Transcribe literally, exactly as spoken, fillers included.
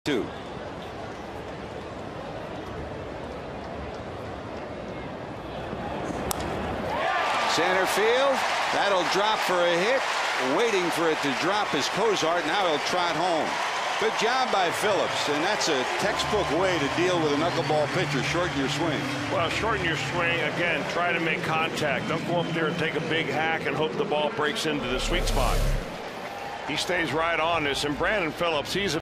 Two. Center field. That'll drop for a hit. Waiting for it to drop is Cozart. Now he'll trot home. Good job by Phillips, and that's a textbook way to deal with a knuckleball pitcher. Shorten your swing. Well, shorten your swing. Again, try to make contact. Don't go up there and take a big hack and hope the ball breaks into the sweet spot. He stays right on this, and Brandon Phillips, he's a